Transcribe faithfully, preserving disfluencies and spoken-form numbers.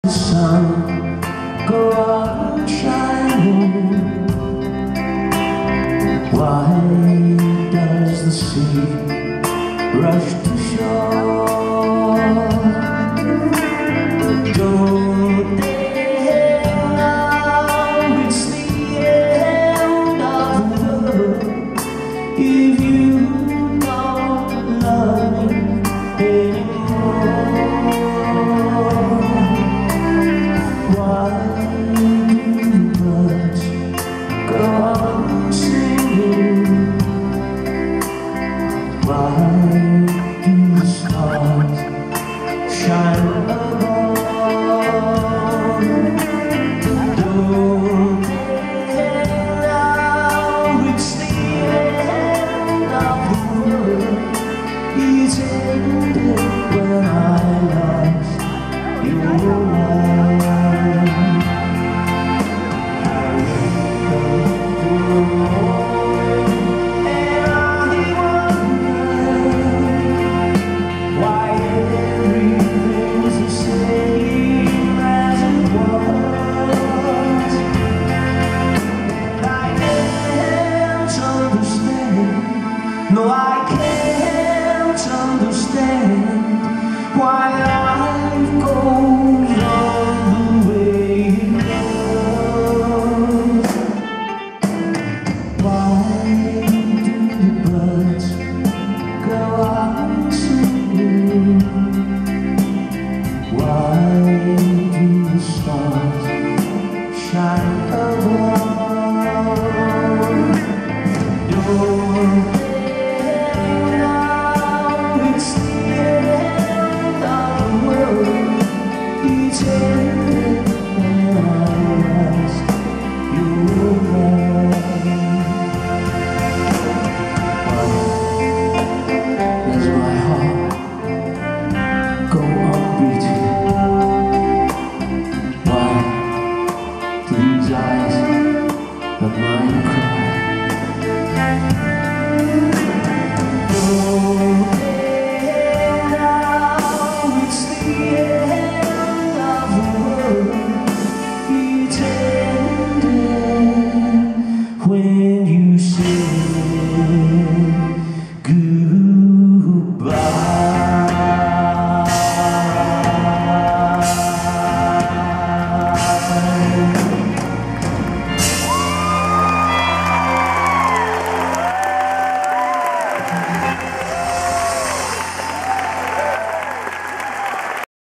The sun go on shining. Why does the sea rush to shore? Don't they know it's the end of the world if you don't love me anymore? Why do the stars shine above? Don't they know it's the end of the world? It's ended when I lost your love. I wake up in the morning and I No, I can't understand why life goes on the way it goes. Why do the birds go out singing? Why do the stars shine above? Don't it's the end of the world. It's ended.